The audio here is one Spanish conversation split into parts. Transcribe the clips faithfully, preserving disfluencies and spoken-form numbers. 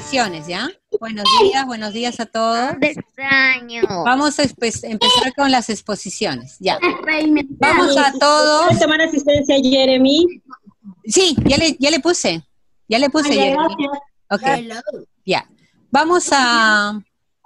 exposiciones, ¿ya? Buenos días, buenos días a todos. De extraño. Vamos a empezar con las exposiciones, ya. Vamos a todos. ¿Puedes tomar asistencia, Jeremy? Sí, ya le, ya le puse. Ya le puse, Ay, Jeremy. Ok, ya. Vamos a...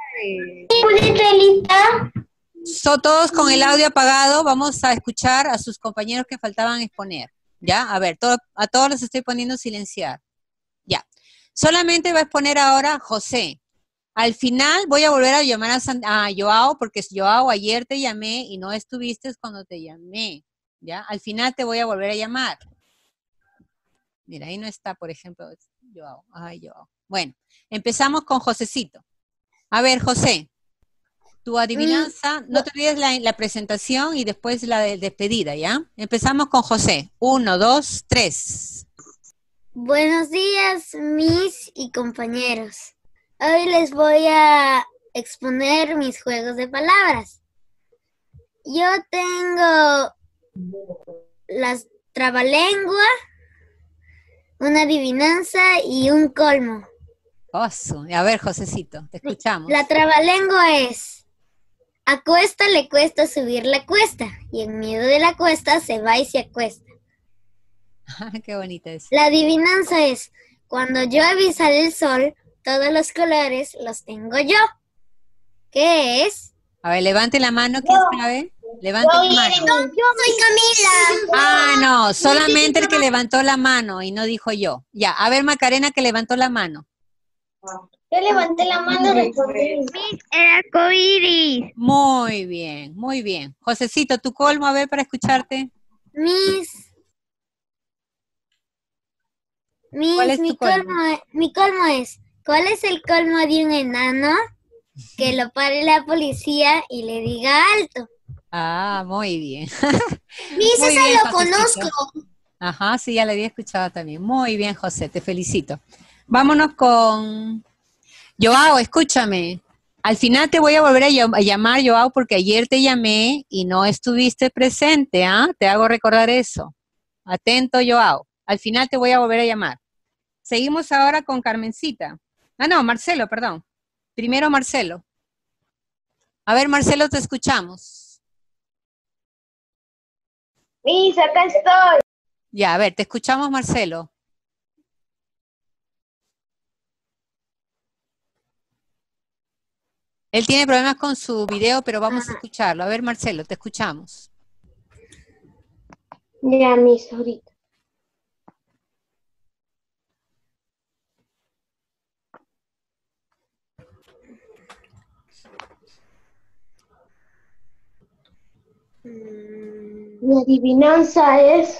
So, todos con el audio apagado, vamos a escuchar a sus compañeros que faltaban exponer. ¿Ya? A ver, todo, a todos los estoy poniendo silenciar. Ya. Solamente va a exponer ahora José. Al final voy a volver a llamar a, San, a Joao, porque Joao, ayer te llamé y no estuviste cuando te llamé. ¿Ya? Al final te voy a volver a llamar. Mira, ahí no está, por ejemplo, Joao. Ay, Joao. Bueno, empezamos con Josecito. A ver, José. Tu adivinanza, no te olvides la, la presentación y después la de despedida, ¿ya? Empezamos con José. Uno, dos, tres. Buenos días, mis y compañeros. Hoy les voy a exponer mis juegos de palabras. Yo tengo las trabalengua, una adivinanza y un colmo. Oso. A ver, Josecito, te escuchamos. La trabalengua es: a cuesta le cuesta subir la cuesta, y en medio de la cuesta se va y se acuesta. Qué bonita es. La adivinanza es: cuando llueve y sale el sol, todos los colores los tengo yo. ¿Qué es? A ver, levante la mano, ¿quién sabe? Levante la mano. Yo soy Camila. Ah, no, solamente el que levantó la mano y no dijo yo. Ya, a ver, Macarena, que levantó la mano. Yo levanté la mano de El arcoíris. Muy bien, muy bien. Josecito, tu colmo, a ver, para escucharte. Mis. Mis ¿Cuál es tu mi, colmo? colmo, es- mi colmo es: ¿cuál es el colmo de un enano? Que lo pare la policía y le diga alto. Ah, muy bien. Mis, Muy ese bien, lo Josecito. conozco. Ajá, sí, ya la había escuchado también. Muy bien, José, te felicito. Vámonos con... Joao, escúchame. Al final te voy a volver a, llam- a llamar, Joao, porque ayer te llamé y no estuviste presente, ¿ah? Te hago recordar eso. Atento, Joao. Al final te voy a volver a llamar. Seguimos ahora con Carmencita. Ah, no, Marcelo, perdón. Primero Marcelo. A ver, Marcelo, te escuchamos. Mis, acá estoy. Ya, a ver, te escuchamos, Marcelo. Él tiene problemas con su video, pero vamos a escucharlo. A ver, Marcelo, te escuchamos. Ya, mis, ahorita. Mi adivinanza es: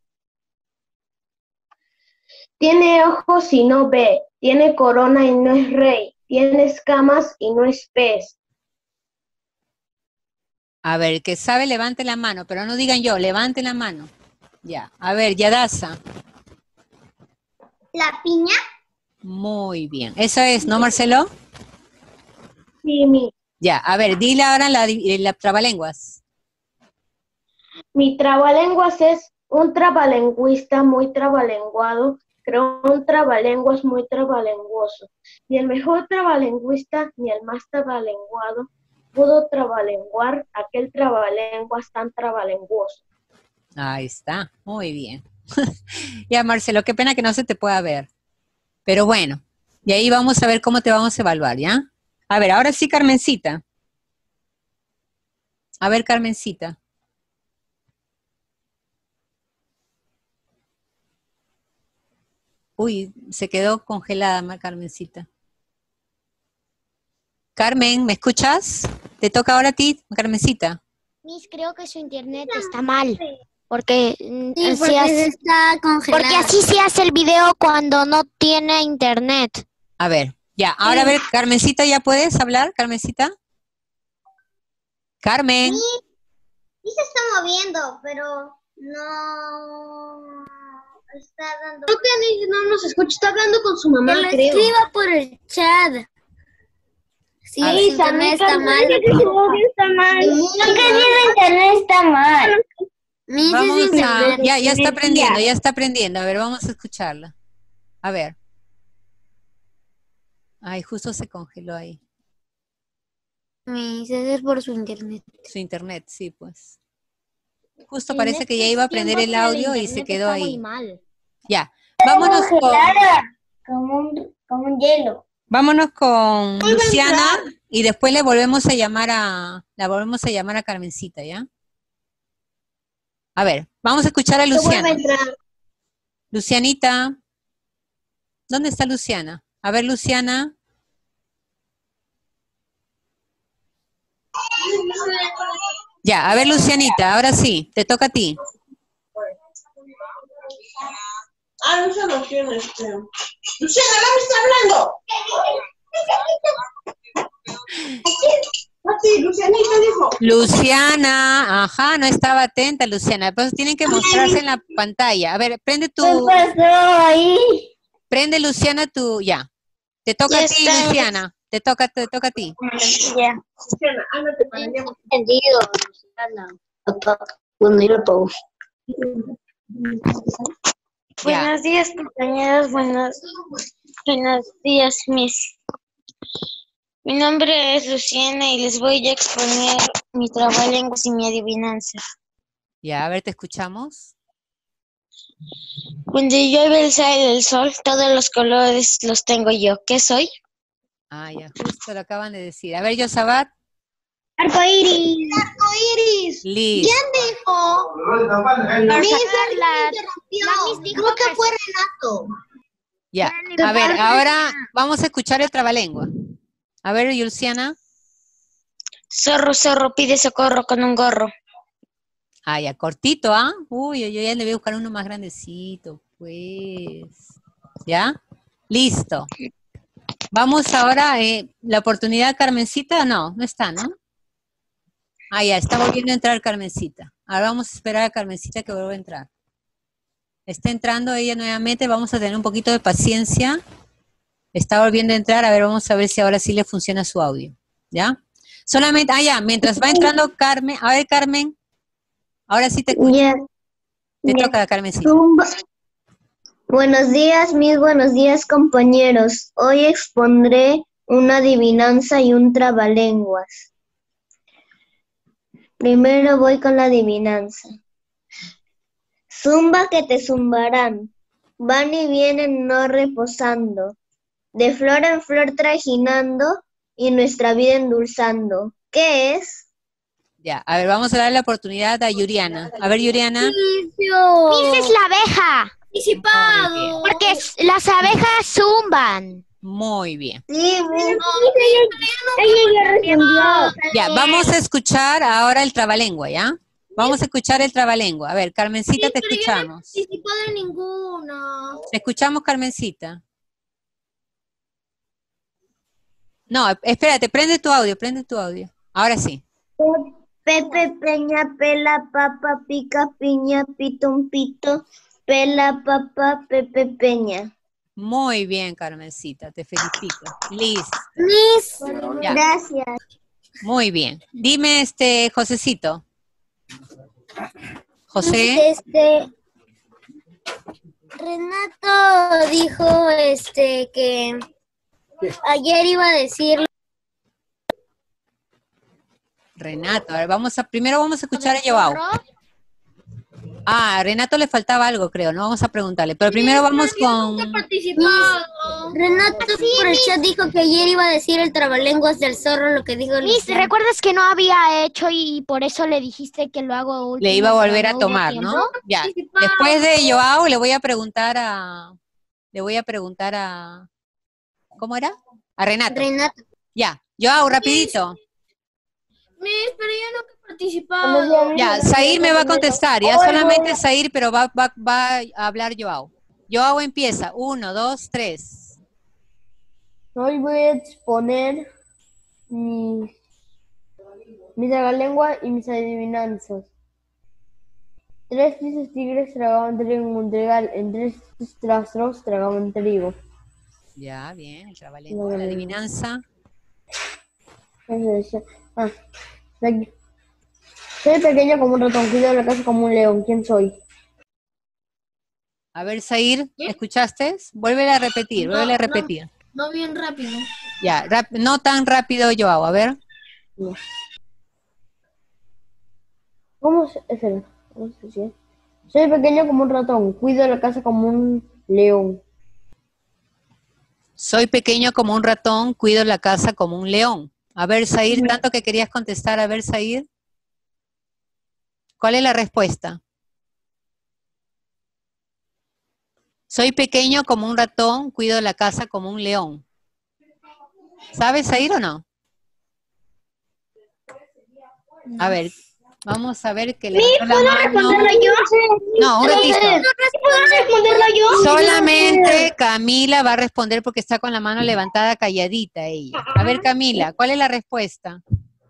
tiene ojos y no ve, tiene corona y no es rey, tiene escamas y no es pez. A ver, el que sabe, levante la mano, pero no digan yo, levante la mano. Ya, a ver, Yadasa. ¿La piña? Muy bien. Eso es, ¿no, Marcelo? Sí, mi, Ya, a ver, dile ahora la, di- la trabalenguas. mi trabalenguas es un trabalengüista muy trabalenguado, creó un trabalenguas muy trabalenguoso, y el mejor trabalengüista ni el más trabalenguado pudo trabalenguar aquel trabalenguas tan trabalenguoso. Ahí está, muy bien. Ya, Marcelo, qué pena que no se te pueda ver. Pero bueno, y ahí vamos a ver cómo te vamos a evaluar, ¿ya? A ver, ahora sí, Carmencita. A ver, Carmencita. Uy, se quedó congelada, ma- Carmencita. Carmen, ¿me escuchas? Te toca ahora a ti, Carmencita. Miss, creo que su internet está mal, porque, mm, Sí, así porque hace- está congelada. porque así se hace el video cuando no tiene internet. A ver, ya, ahora a ver, Carmencita, ¿ya puedes hablar, Carmencita? Carmen. Sí se está moviendo, pero no está dando... Creo que no nos escucha, está hablando con su mamá, Que lo creo. escriba por el chat. Sí, A su ver. internet está mal. está mal. No, que el internet está mal. Miss, Vamos es a... internet. Ya, ya está aprendiendo, ya está aprendiendo. A ver, vamos a escucharla. A ver. Ay, justo se congeló ahí. Mi César por su internet. Su internet, sí, pues. Justo parece que ya iba a prender el audio y se quedó ahí. Mal. Ya, vámonos con, Como un, como un hielo. vámonos con Luciana y después le volvemos a llamar a, la volvemos a llamar a Carmencita, ¿ya? A ver, vamos a escuchar a Luciana. Lucianita, ¿dónde está Luciana? A ver, Luciana. Ya, a ver, Lucianita, ahora sí, te toca a ti. Ah, Luciana, ¿quién es? Este? Luciana, ¿la me está hablando? Ah, sí, Lucianita dijo. Luciana, ajá, no estaba atenta, Luciana. Pues tienen que mostrarse en la pantalla. A ver, prende tu, ¿Qué pasó ahí? prende Luciana tu, ya. Te toca Ya a ti, está. Luciana. Te toca, te toca a ti. Ya. Luciana, ándate para allá. Entendido, Luciana. Bueno, yo lo pongo. Ya. Buenos días, compañeros. Buenos, buenos días, mis. Mi nombre es Luciana y les voy a exponer mi trabalenguas y mi adivinanza. Ya, a ver, te escuchamos. Cuando llueve el sale el sol, todos los colores los tengo yo. ¿Qué soy? Ah, ya, justo lo acaban de decir. A ver, Yosabat. Arcoíris. Iris. Liz. Dijo. Para Dice, sacar la- interrumpió. la Miss dijo Creo que que fue Renato. Ya. A ver, ahora vamos a escuchar el trabalengua. A ver, Luciana. Zorro, zorro, pide socorro con un gorro. Ah, ya, cortito, ¿ah? Uy, yo ya le voy a buscar uno más grandecito, pues. ¿Ya? Listo. Vamos ahora, eh, la oportunidad, Carmencita, no, no está, ¿no? Ah, ya, está volviendo a entrar Carmencita. Ahora vamos a esperar a Carmencita que vuelva a entrar. Está entrando ella nuevamente, vamos a tener un poquito de paciencia. Está volviendo a entrar, a ver, vamos a ver si ahora sí le funciona su audio, ¿ya? Solamente, ah, ya, mientras va entrando Carmen, a ver, Carmen, ahora sí te escucho. Ya. Te Ya. toca, Carmencita. Zumba. Buenos días, mis buenos días, compañeros. Hoy expondré una adivinanza y un trabalenguas. Primero voy con la adivinanza. Zumba que te zumbarán, van y vienen no reposando, de flor en flor trajinando y nuestra vida endulzando. ¿Qué es? Ya, a ver, vamos a darle la oportunidad a Yuriana. A ver, Yuriana. Miss es la abeja. Muy bien, Porque s- las abejas zumban. muy bien. Sí, ella ya respondió. Ya, vamos a escuchar ahora el trabalengua, ¿ya? Vamos a escuchar el trabalengua. A ver, Carmencita, te escuchamos. participó de ninguno. Te escuchamos, Carmencita. No, espérate, prende tu audio, prende tu audio. Ahora sí. Pepe Peña, pela, papa, pica, piña, pito, un pito, pela, papa, Pepe Peña. Muy bien, Carmencita, te felicito. Listo. Miss. Ya, Gracias. muy bien. Dime, este, Josecito. José, Este. Renato dijo este que ayer iba a decir. Renato, a ver, vamos a, primero vamos a escuchar a Joao. Ah, a Renato le faltaba algo, creo, no vamos a preguntarle. Pero primero vamos con... Renato por el chat dijo que ayer iba a decir el trabalenguas del zorro lo que dijo Miss, Luciana. ¿recuerdas que no había hecho y por eso le dijiste que lo hago último? Le iba a volver a pero no hubo tomar, tiempo? ¿no? Ya. Después de Joao le voy a preguntar a... Le voy a preguntar a... ¿Cómo era? A Renato. Renato. Ya. Joao, rapidito. Miss, pero yo nunca he participado. Ya, Zair me va a contestar. Ya solamente Zair, pero va, va, va a hablar Joao. Joao empieza. Uno, dos, tres. Hoy voy a exponer mis, mis trabalengua y mis adivinanzas. Tres tristes tigres tragaban trigo en un trigal, en tres trastros tragaban trigo. Ya, bien. El trabalengua, la adivinanza. Eso decía. Ah, de aquí. Soy pequeña como un ratón, cuido la casa como un león. ¿Quién soy? A ver, Zair, ¿escuchaste? Vuelve a repetir, vuelve a repetir. No bien rápido. Ya, rap- no tan rápido yo hago, a ver. ¿Cómo se, espera, ¿cómo se dice? Soy pequeño como un ratón, cuido la casa como un león. Soy pequeño como un ratón, cuido la casa como un león. A ver, Said, tanto que querías contestar, a ver, Said. ¿Cuál es la respuesta? Soy pequeño como un ratón, cuido la casa como un león. ¿Sabes, Said, o no? A ver, vamos a ver que le ¿Puedo responderlo yo? No, un ratito. ¿Puedo responderlo yo? Solamente Camila va a responder porque está con la mano levantada, calladita ella. A ver, Camila, ¿cuál es la respuesta?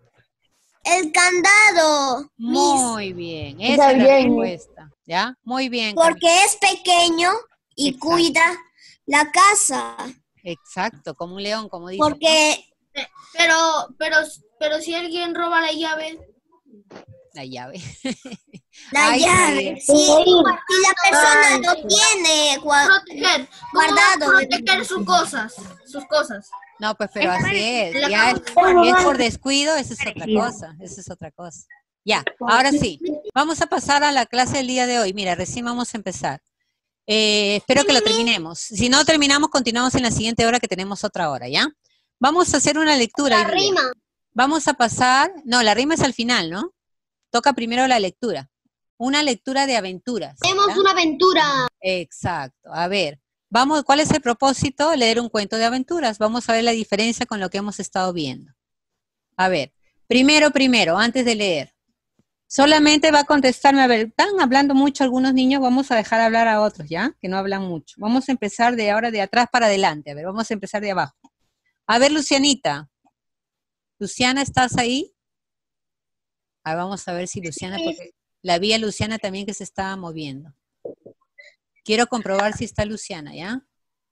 El candado. Muy bien, esa Está es la bien. respuesta. ¿Ya? Muy bien, Camila. Porque es pequeño y Exacto. cuida la casa. Exacto, como un león, como dice. Porque Pero, pero, pero si alguien roba la llave. La llave. la Ay, llave, sí. sí, si la persona lo tiene gua- Proteger. ¿Cómo guardado. proteger sus cosas? Sus cosas. No, pues pero así es. La Ya es, cama. si es por descuido, eso es otra cosa. Eso es otra cosa. Ya, ahora sí. Vamos a pasar a la clase del día de hoy. Mira, recién vamos a empezar. Eh, espero que lo terminemos. Si no terminamos, continuamos en la siguiente hora que tenemos otra hora, ¿ya? Vamos a hacer una lectura. La hoy día. rima. Vamos a pasar, no, la rima es al final, ¿no? Toca primero la lectura. Una lectura de aventuras. Tenemos ¿ya? una aventura. Exacto. A ver, vamos, ¿cuál es el propósito? Leer un cuento de aventuras. Vamos a ver la diferencia con lo que hemos estado viendo. A ver, primero, primero, antes de leer. Solamente va a contestarme, a ver, están hablando mucho algunos niños, vamos a dejar hablar a otros, ¿ya? Que no hablan mucho. Vamos a empezar de ahora de atrás para adelante. A ver, vamos a empezar de abajo. A ver, Lucianita. Luciana, ¿estás ahí? A ver, vamos a ver si Luciana, porque la vi a Luciana también que se estaba moviendo. Quiero comprobar si está Luciana, ¿ya?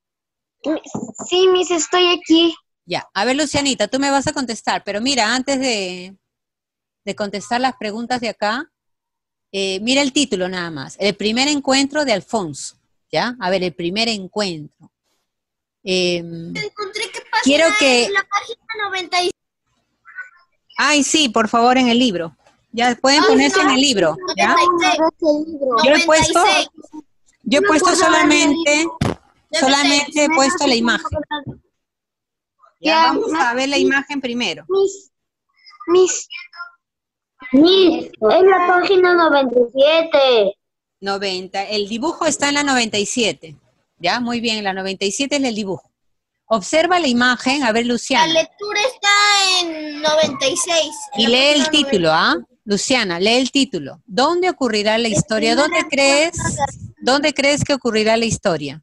Sí, Miss, estoy aquí. Ya. A ver, Lucianita, tú me vas a contestar, pero mira, antes de, de contestar las preguntas de acá, eh, mira el título nada más. El primer encuentro de Alfonso, ¿ya? A ver, el primer encuentro. Eh, Encontré que pasa quiero que... en la página noventa y seis. Ay, sí, por favor, en el libro. Ya pueden ponerse en el libro, ¿ya? Yo he puesto, yo he puesto solamente, solamente he puesto la imagen. Ya, vamos a ver la imagen primero. Miss, Miss, Miss, es la página noventa y siete. noventa, el dibujo está en la noventa y siete. Ya, muy bien, la noventa y siete es el dibujo. Observa la imagen, a ver, Luciana. La lectura está en noventa y seis. Y lee el título, ¿ah? Luciana, lee el título. ¿Dónde ocurrirá la historia? ¿Dónde crees, dónde crees que ocurrirá la historia?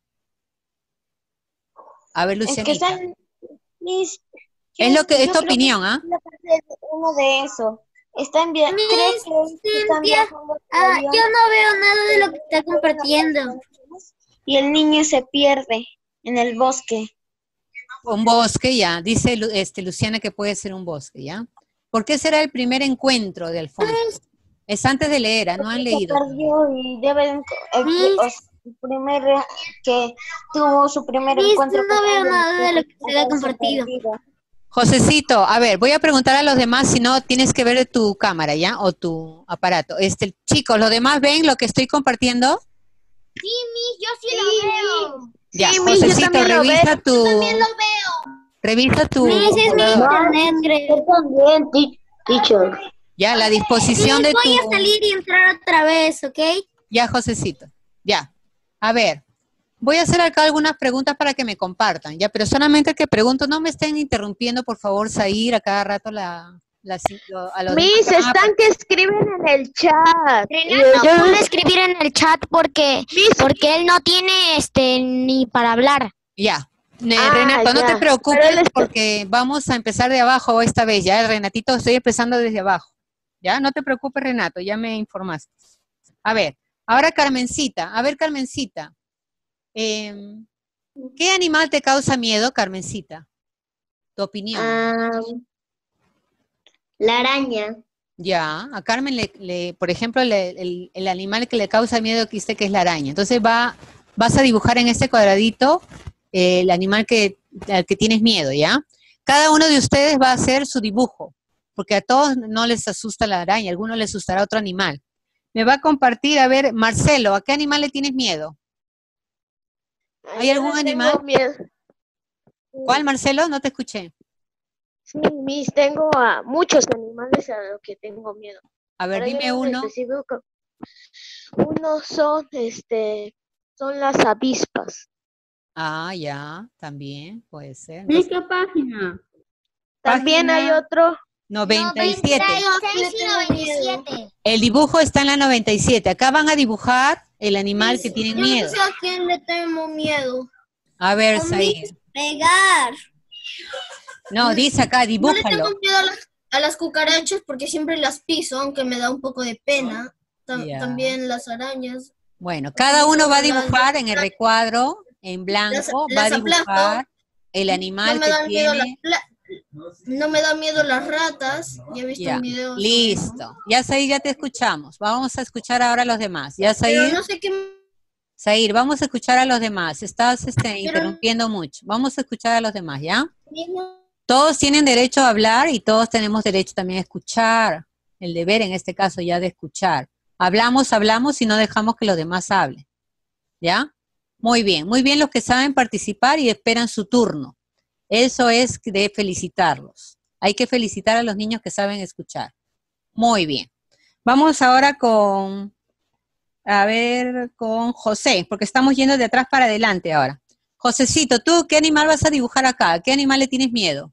A ver, Es que Lucianita. están, Miss, Es lo que, es yo tu creo opinión, ¿ah? que es la parte de uno de eso. Están via Miss creo que están Cintia, viajando por Ah, avión. yo no veo nada de lo que está compartiendo. Y el niño se pierde en el bosque. Un bosque, ya. Dice Lu- este, Luciana que puede ser un bosque, ¿ya? ¿Por qué será el primer encuentro de Alfonso? Es antes de leer, ¿ah? No han Se leído. perdió y deben el, Miss. o sea, el primer que tuvo su primer Miss, encuentro no con veo alguien nada de lo que se ha haberse compartido. perdido. Josecito, a ver, voy a preguntar a los demás si no tienes que ver tu cámara, ¿ya? O tu aparato. Este, chicos, ¿los demás ven lo que estoy compartiendo? Sí, Miss, yo sí, lo veo. Ya, Sí, Miss, yo Josecito, también lo revisa tu... También lo veo. Revisa tu... Miss, es mi internet, creo. Yo también, ti- teacher. Ya, la Miss, disposición de voy a tu... salir y entrar otra vez, ¿ok? Ya, Josecito. Ya. A ver, voy a hacer acá algunas preguntas para que me compartan, ya, pero solamente que pregunto, no me estén interrumpiendo, por favor, Zair, a cada rato la... la lo- a los Miss, demás. están que escriben en el chat. Renato Yo- puede escribir en el chat porque, porque él no tiene este ni para hablar. Ya. Eh, Ah, Renato, no ya. te preocupes Pero él está- porque vamos a empezar de abajo esta vez, ya, Renatito, estoy empezando desde abajo. Ya, no te preocupes, Renato, ya me informaste. A ver, ahora Carmencita, a ver, Carmencita, eh, ¿qué animal te causa miedo, Carmencita? Tu opinión. Ah, la araña. Ya, a Carmen, le, le- por ejemplo, le- el, el animal que le causa miedo que dice que es la araña. Entonces va, vas a dibujar en este cuadradito eh, el animal que, al que tienes miedo, ¿ya? Cada uno de ustedes va a hacer su dibujo, porque a todos no les asusta la araña, a algunos les asustará otro animal. Me va a compartir, a ver, Marcelo, ¿a qué animal le tienes miedo? ¿Hay Yo algún le animal? tengo miedo. ¿Cuál, Marcelo? No te escuché. Sí, mis, tengo a muchos animales a los que tengo miedo. A ver, Pero hay dime uno en uno. específico. Uno son, este, son las avispas. Ah, ya, también puede ser. ¿De Entonces, qué página? También hay página otro. noventa y siete. seis y noventa y siete. El dibujo está en la noventa y siete. Acá van a dibujar el animal que tienen Yo no miedo. sé a quién le temo miedo. A ver, A mí Said. pegar. No, dice acá, Yo le dibújalo. tengo miedo a las, a las cucarachas porque siempre las piso, aunque me da un poco de pena. Tam- Ya. También las arañas. Bueno, cada uno va a Las- dibujar en el las- recuadro, en Las, blanco, va a las aplasto. dibujar el No animal me que dan miedo las tiene. pla- no me dan miedo las ratas. Ya he visto Ya, un video sobre eso. listo. Ya, Said, ya te escuchamos. Vamos a escuchar ahora a los demás. Ya, Pero Said. no sé qué. Said, vamos a escuchar a los demás. Estás este, interrumpiendo mucho. Vamos a escuchar a los demás, ¿ya? Todos tienen derecho a hablar y todos tenemos derecho también a escuchar. El deber, en este caso, ya de escuchar. Hablamos, hablamos y no dejamos que los demás hablen. ¿Ya? Muy bien, muy bien los que saben participar y esperan su turno. Eso es de felicitarlos. Hay que felicitar a los niños que saben escuchar. Muy bien. Vamos ahora con, a ver, con José, porque estamos yendo de atrás para adelante ahora. Josecito, ¿tú qué animal vas a dibujar acá? ¿Qué animal le tienes miedo?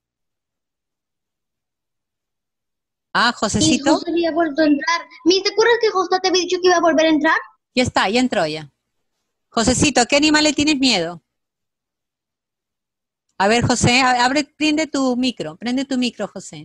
Ah, Josecito. José había vuelto a entrar. Mis, ¿te acuerdas que José te había dicho que iba a volver a entrar? Ya está, ya entró ya. Josecito, ¿a qué animal le tienes miedo? A ver, José, a- abre, prende tu micro, prende tu micro, José.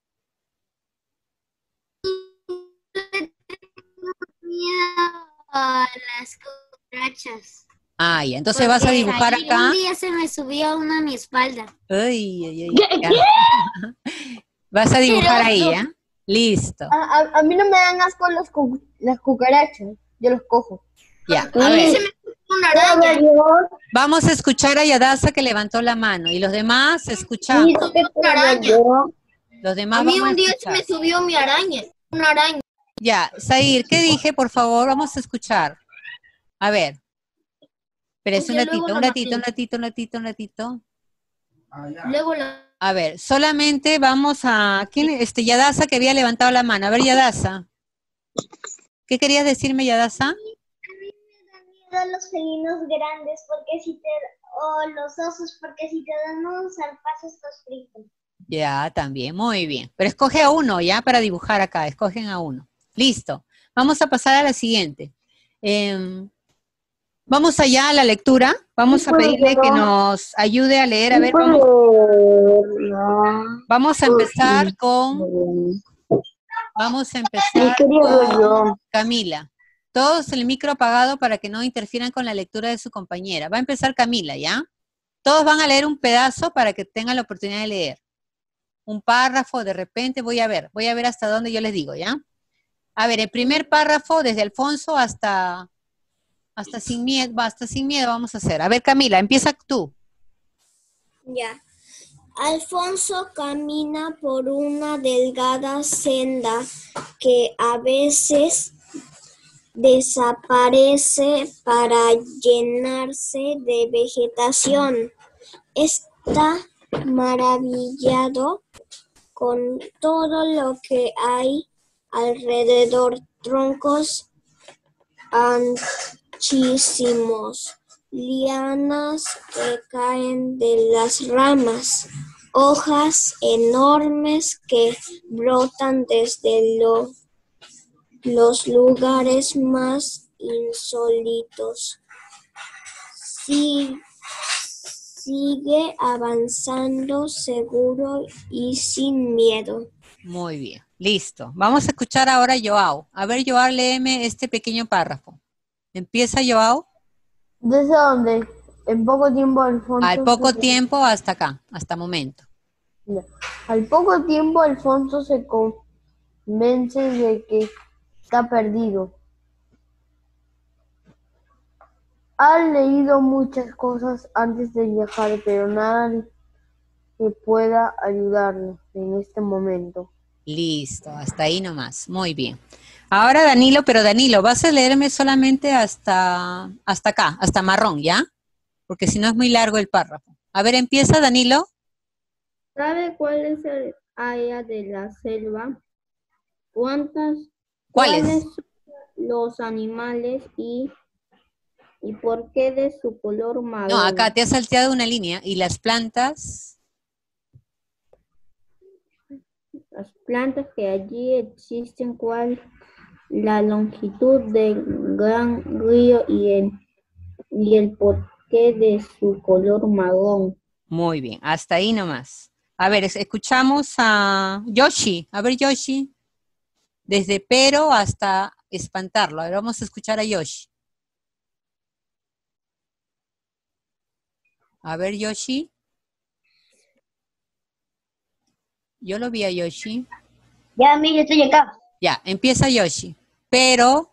A las cucarachas. Ah, ya, entonces vas a dibujar acá. Un día se me subió una a mi espalda. Ay, ay, ay, ya. Vas a dibujar ahí, ¿ya? Listo. A, a- a mí no me dan asco los cu- las cucarachas. Yo los cojo. Ya, A a mí ver. se me puso una araña. Vamos a escuchar a Yadasa que levantó la mano. Y los demás escuchamos. Una araña. Los demás A mí vamos a un día se escuchar. me subió mi araña. Una araña. Ya, Zair, ¿qué dije? Por favor, vamos a escuchar. A ver. Espérese un Porque luego ratito, un lo ratito, un maté. ratito, un ratito, un ratito. Luego la. A ver, solamente vamos a... ¿Quién? Este, Yadasa que había levantado la mano. A ver, Yadasa. ¿Qué querías decirme, Yadasa? A los felinos grandes porque si te o los osos porque si te dan un zarpazo estás frito. Ya, también, muy bien. Pero escoge a uno, ya, para dibujar acá. Escogen a uno. Listo. Vamos a pasar a la siguiente. Em, vamos allá a la lectura. Vamos a pedirle que nos ayude a leer. A ver, vamos. Vamos a empezar con... Vamos a empezar con Camila. Todos el micro apagado para que no interfieran con la lectura de su compañera. Va a empezar Camila, ¿ya? Todos van a leer un pedazo para que tengan la oportunidad de leer. Un párrafo, de repente, voy a ver. Voy a ver hasta dónde yo les digo, ¿ya? A ver, el primer párrafo, desde Alfonso hasta, hasta sin miedo, hasta sin miedo vamos a hacer. A ver, Camila, empieza tú. Ya. Alfonso camina por una delgada senda que a veces desaparece para llenarse de vegetación. Está maravillado con todo lo que hay alrededor, troncos anchísimos, lianas que caen de las ramas, hojas enormes que brotan desde lo- los lugares más insólitos. Sí, sigue avanzando seguro y sin miedo. Muy bien, listo. Vamos a escuchar ahora a Joao. A ver, Joao, léeme este pequeño párrafo. Empieza, Joao. ¿Desde dónde? En poco tiempo Alfonso... Al poco se- tiempo hasta acá, hasta momento. Ya. Al poco tiempo Alfonso se convence de que está perdido. Ha leído muchas cosas antes de viajar, pero nada que pueda ayudarle en este momento. Listo, hasta ahí nomás. Muy bien. Ahora Danilo, pero Danilo, vas a leerme solamente hasta, hasta acá, hasta marrón, ¿ya? Porque si no es muy largo el párrafo. A ver, empieza Danilo. ¿Sabe cuál es el área de la selva? ¿Cuántas? ¿Cuáles? ¿Cuáles son los animales y, y por qué de su color marrón? No, acá te has salteado una línea. ¿Y las plantas? Las plantas que allí existen, ¿cuál? La longitud del gran río y el, y el porqué de su color marrón. Muy bien, hasta ahí nomás. A ver, es- escuchamos a Yoshi. A ver, Yoshi. Desde pero hasta espantarlo. A ver, vamos a escuchar a Yoshi. A ver, Yoshi. Yo lo vi a Yoshi. Ya, mire, estoy acá. Ya, empieza Yoshi. Pero,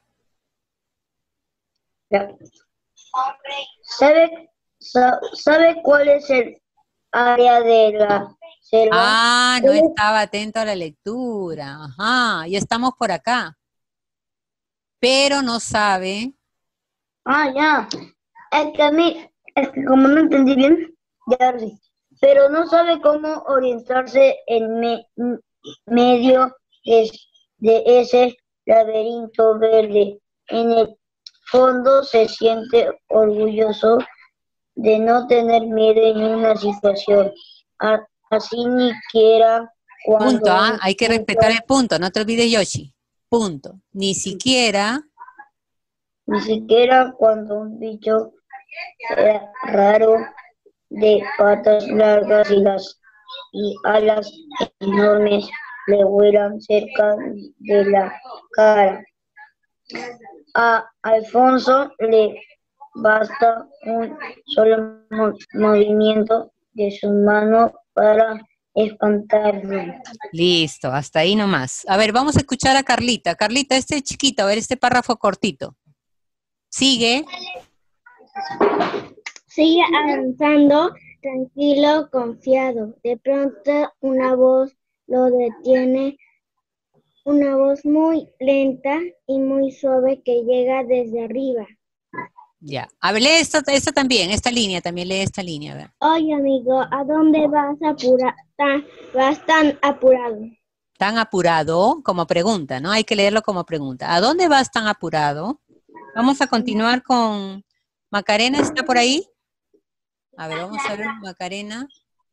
Ya. ¿Sabe, sa- ¿Sabe cuál es el área de la selva? ah, no estaba atento a la lectura. Ajá, ya estamos por acá. Pero no sabe. Ah, ya. Es que a mí, es que como no entendí bien, ya ahora sí. Pero no sabe cómo orientarse en me- m- medio de, de ese laberinto verde. En el fondo se siente orgulloso de no tener miedo en una situación. A- así ni siquiera cuando Punto, ¿ah? un Hay que punto- respetar el punto. No te olvides, Yoshi. Punto. Ni siquiera. ni siquiera cuando un bicho era raro de patas largas y las y alas enormes le vuelan cerca de la cara. A Alfonso le basta un solo mo- movimiento de su mano para espantarlo. Listo, hasta ahí nomás. A ver, vamos a escuchar a Carlita. Carlita, este es chiquito, a ver este párrafo cortito. Sigue. Sigue avanzando, tranquilo, confiado. De pronto una voz lo detiene, una voz muy lenta y muy suave que llega desde arriba. Ya. A ver, lee esta, esta también, esta línea, también lee esta línea, a ver. Oye, amigo, ¿a dónde vas apura tan, vas tan apurado? Tan apurado, como pregunta, ¿no? Hay que leerlo como pregunta. ¿A dónde vas tan apurado? Vamos a continuar con Macarena, ¿está por ahí? A ver, vamos a ver, Macarena.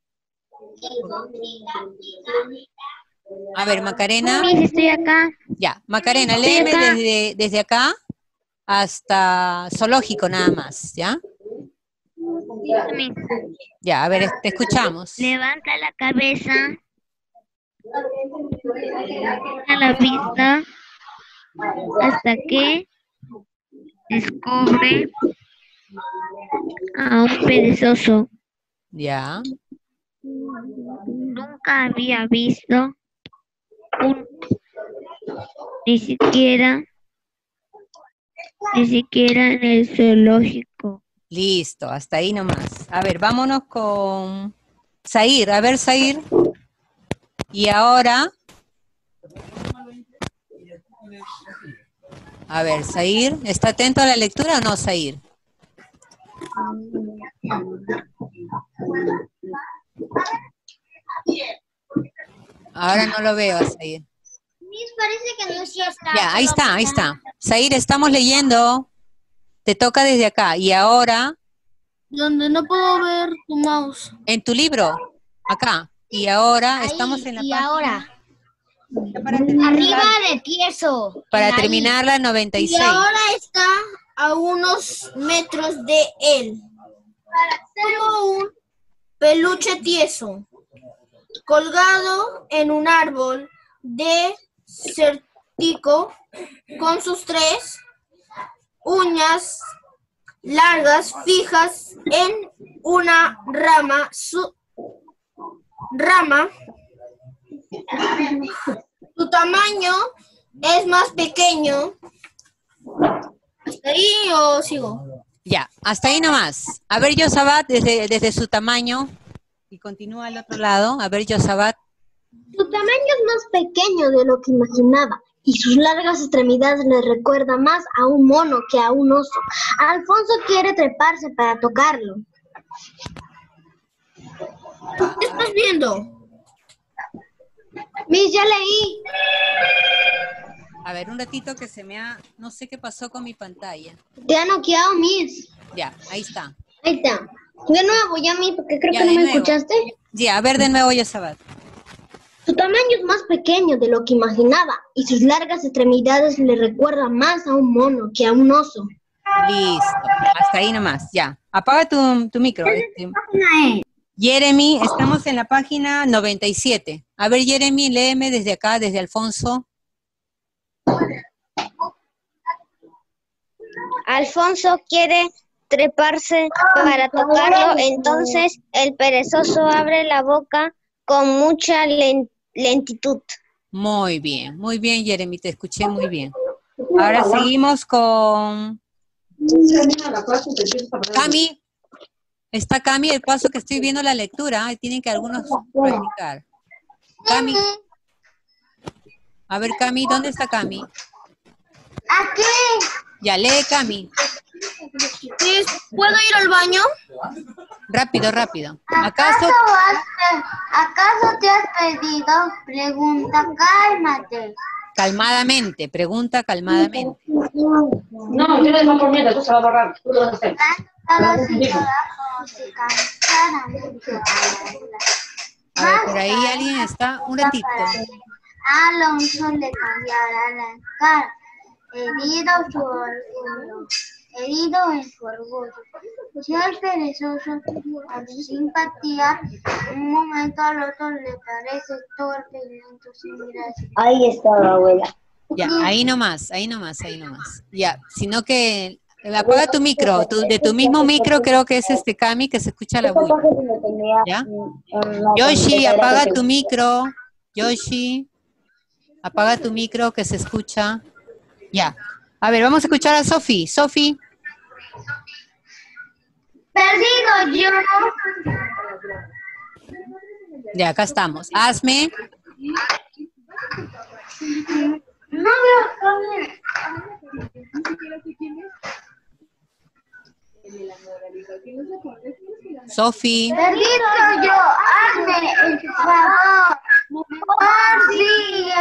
A ver, Macarena. Sí, estoy acá. Ya, Macarena, Estoy léeme acá. desde, desde acá hasta zoológico nada más, ¿ya? Ya, a ver, te escuchamos. Levanta la cabeza a la vista hasta que descubre a un perezoso. Ya. Nunca había visto un, ni siquiera, ni siquiera en el zoológico. Listo, hasta ahí nomás. A ver, vámonos con Zair. A ver, Zair. Y ahora. A ver, Zair, ¿está atento a la lectura o no, Zair? Ahora no lo veo a Zair. Miss, parece que no está. Ya, ahí está, ahí está. Zair, estamos leyendo. Te toca desde acá. Y ahora, Donde no puedo ver tu mouse. en tu libro, acá. Y ahora Ahí, estamos en la y página. ahora. Para terminar, Arriba de tieso. para en la I. terminar la noventa y Y seis. ahora está a unos metros de él. Como un peluche tieso, colgado en un árbol de cértico con sus tres uñas largas fijas en una rama. Su rama, su tamaño es más pequeño. ¿Hasta ahí o sigo? Ya, hasta ahí nomás. A ver, Yosabat, desde, desde su tamaño, y continúa al otro lado. A ver, Yosabat. Su tamaño es más pequeño de lo que imaginaba y sus largas extremidades le recuerdan más a un mono que a un oso. Alfonso quiere treparse para tocarlo. ¿Qué estás viendo? Miss, ya leí. A ver, un ratito que se me ha... No sé qué pasó con mi pantalla. Te ha noqueado, Miss. Ya, ahí está. Ahí está. De nuevo, ya, Miss, porque creo Ya, que no de me nuevo. escuchaste. Ya, a ver de nuevo, Yosabat. Su tamaño es más pequeño de lo que imaginaba y sus largas extremidades le recuerdan más a un mono que a un oso. Listo. Hasta ahí nomás. Ya. Apaga tu, tu micro. Este. Jeremy, estamos en la página noventa y siete. A ver, Jeremy, léeme desde acá, desde Alfonso. Alfonso quiere treparse para tocarlo, entonces el perezoso abre la boca con mucha len- lentitud. Muy bien, muy bien, Jeremy, te escuché muy bien. Ahora seguimos con Cami. Está Cami, el paso que estoy viendo la lectura. Ahí tienen que algunos practicar. Cami. A ver, Cami, ¿dónde está Cami? Aquí. Ya, lee, Cami. Miss, ¿puedo ir al baño? Rápido, rápido. ¿Acaso? ¿Acaso te has pedido? Pregunta, cálmate. Calmadamente, pregunta calmadamente. No, yo no por miedo, tú se va a borrar. Tú lo vas a hacer. Todos y todas se cansaron mucho. A ver, por ahí alguien está. Un ratito. Alonso le cambiará la cara, herido su orgullo, herido en su orgullo. Si el perezoso, con simpatía, un momento al otro le parece torpe y lento sin gracia. Ahí está, abuela. Ya, ahí nomás, ahí nomás, ahí nomás. Ya, sino que apaga tu micro. Tu- de tu mismo micro creo que es este Cami que se escucha la bulla. ¿Ya? Yoshi, apaga tu micro. Yoshi, apaga tu micro que se escucha. Ya. A ver, vamos a escuchar a Sofi. Sofi. Perdido yo. Ya, acá estamos. Hazme. No veo Sofi. Perdido yo. Hazme el favor. Por sigue.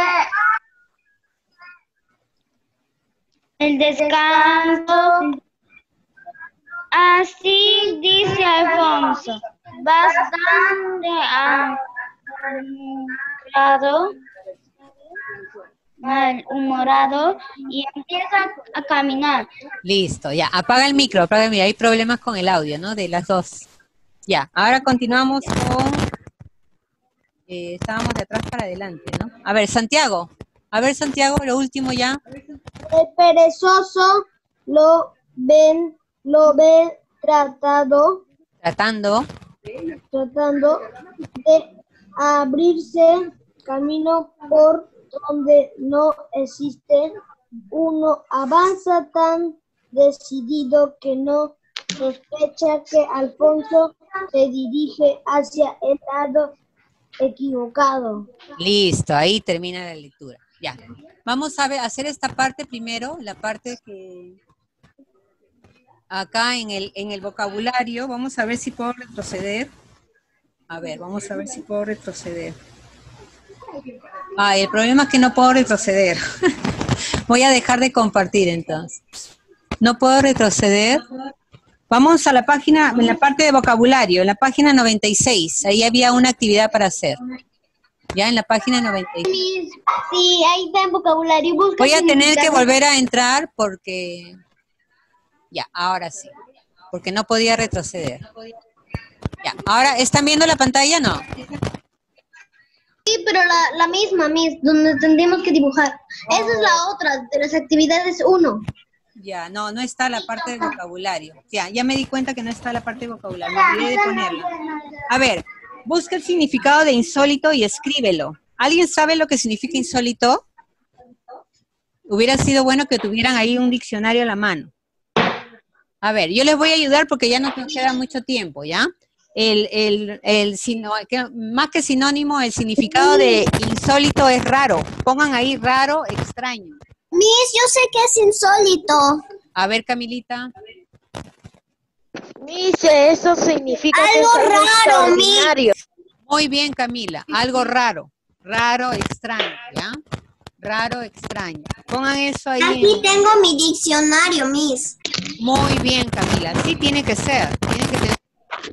El descanso. Así dice Alfonso, bastante malhumorado, malhumorado y empieza a caminar. Listo, ya. Apaga el micro, apaga el micro. Hay problemas con el audio, ¿no? De las dos. Ya. Ahora continuamos con... eh, estábamos de atrás para adelante, ¿no? A ver, Santiago. A ver, Santiago, lo último ya. El perezoso lo ven, lo ve tratado, Tratando. tratando de abrirse camino por donde no existe. Uno avanza tan decidido que no sospecha que Alfonso se dirige hacia el lado equivocado. Listo, ahí termina la lectura. Ya. Vamos a ver, hacer esta parte primero, la parte que acá en el, en el vocabulario, vamos a ver si puedo retroceder. A ver, vamos a ver si puedo retroceder. Ah, el problema es que no puedo retroceder. Voy a dejar de compartir entonces. No puedo retroceder. Vamos a la página, en la parte de vocabulario, en la página noventa y seis. Ahí había una actividad para hacer. Ya en la página noventa y seis. Sí, ahí está en vocabulario. Busca Voy a tener que significado. volver a entrar porque... Ya, ahora sí. Porque no podía retroceder. Ya, ahora, ¿están viendo la pantalla? No. Sí, pero la, la misma, Miss, donde tendríamos que dibujar. Esa es la otra, de las actividades uno. Ya, no, no está la parte de vocabulario. Ya, ya me di cuenta que no está la parte de vocabulario. Me olvidé de ponerla. A ver, busca el significado de insólito y escríbelo. ¿Alguien sabe lo que significa insólito? Hubiera sido bueno que tuvieran ahí un diccionario a la mano. A ver, yo les voy a ayudar porque ya no nos queda mucho tiempo, ¿ya? El, el, el, sino, que, más que sinónimo, el significado de insólito es raro. Pongan ahí raro, extraño. Miss, yo sé que es insólito. A ver, Camilita. Miss, eso significa algo que es algo raro, Miss. extraordinario. Muy bien, Camila. Algo raro. Raro, extraño, ¿ya? Raro, extraño. Pongan eso ahí. Aquí en... tengo mi diccionario, Miss. Muy bien, Camila. Sí tiene que ser. Tiene que tener...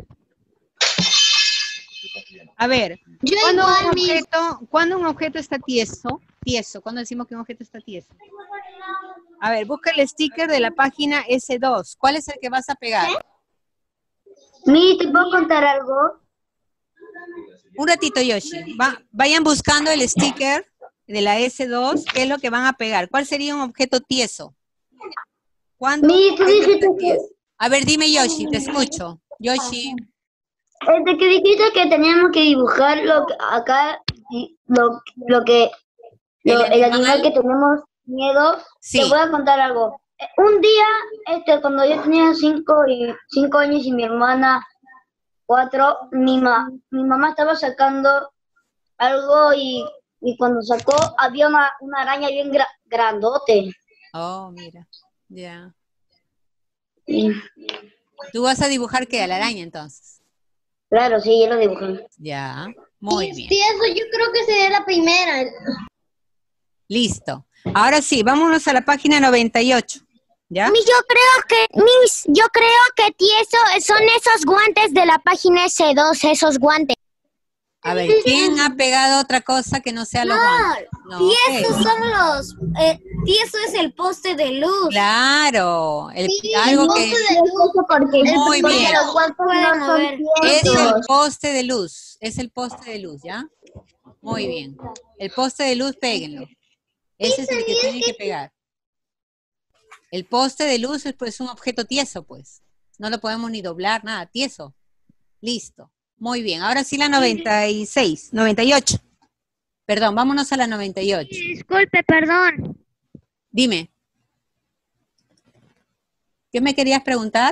A ver, Yo ¿cuándo igual, un Miss. objeto, ¿cuándo un objeto está tieso? Tieso. ¿Cuándo decimos que un objeto está tieso? A ver, busca el sticker de la página ese dos. ¿Cuál es el que vas a pegar? Mi, ¿te puedo contar algo? Un ratito, Yoshi. Va- vayan buscando el sticker de la ese dos. ¿Qué es lo que van a pegar? ¿Cuál sería un objeto tieso? ¿Cuándo Mi, un tú objeto dijiste está que, tieso? A ver, dime, Yoshi, te escucho. Yoshi. desde que dijiste que teníamos que dibujar lo que acá, y lo, lo que, lo- ¿El el animal? animal que tenemos miedo, Sí. te voy a contar algo. Eh, Un día, este, cuando yo tenía cinco y cinco años y mi hermana cuatro, mi ma, mi mamá estaba sacando algo y, y cuando sacó había una, una araña bien gra- grandote. Oh, mira. Ya. Y, ¿Tú vas a dibujar qué? A la araña, entonces. claro, sí, yo lo dibujé. Ya. Muy bien. Sí, eso yo creo que sería la primera. Listo. Ahora sí, vámonos a la página noventa y ocho. ¿Ya? Miss, yo creo que, Miss, yo creo que tieso son esos guantes de la página ese dos, esos guantes. A ver, ¿quién ha pegado otra cosa que no sea los guantes? No, Tiesos ¿qué? son los... Eh, tieso es el poste de luz. Claro. El- Sí, algo el que... poste de luz. Porque, Muy porque bien. los guantes Pueden no son mover. Es el tiesos. poste de luz. Es el poste de luz, ¿ya? Muy bien. El poste de luz, péguenlo. Ese es el que tienen que pegar. El poste de luz es pues un objeto tieso, pues. No lo podemos ni doblar, nada, tieso. Listo. Muy bien. Ahora sí la noventa y seis, noventa y ocho. Perdón, vámonos a la noventa y ocho. Disculpe, perdón. Dime. ¿Qué me querías preguntar?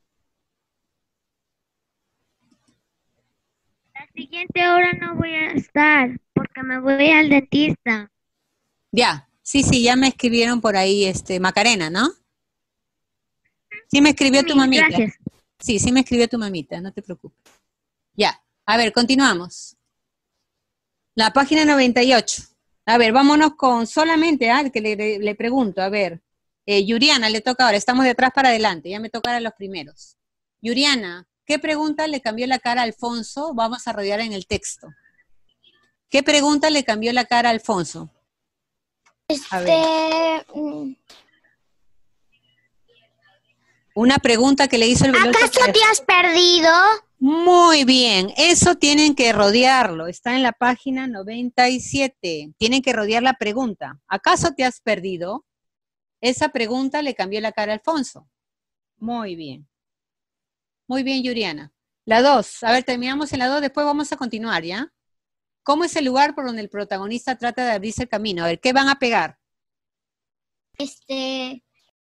La siguiente hora no voy a estar porque me voy al dentista. Ya. Sí, sí, ya me escribieron por ahí, este, Macarena, ¿no? Sí me escribió tu Sí, mamita. gracias. Sí, sí me escribió tu mamita, no te preocupes. Ya, a ver, continuamos. La página noventa y ocho. A ver, vámonos con solamente, ah, que le, le- le pregunto, a ver. Eh, Yuriana, le toca ahora, estamos de atrás para adelante, ya me tocarán los primeros. Yuriana, ¿qué pregunta le cambió la cara a Alfonso? Vamos a rodear en el texto. ¿Qué pregunta le cambió la cara a Alfonso? A ver. Este, mm, Una pregunta que le hizo el veloz. ¿acaso te has perdido? Muy bien, eso tienen que rodearlo. Está en la página noventa y siete. Tienen que rodear la pregunta. ¿Acaso te has perdido? Esa pregunta le cambió la cara a Alfonso. Muy bien. Muy bien, Yuriana. La dos. A ver, terminamos en la dos, después vamos a continuar, ¿ya? ¿Cómo es el lugar por donde el protagonista trata de abrirse el camino? A ver, ¿qué van a pegar? Este,